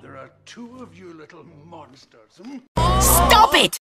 There are two of you little monsters, hmm? Stop it!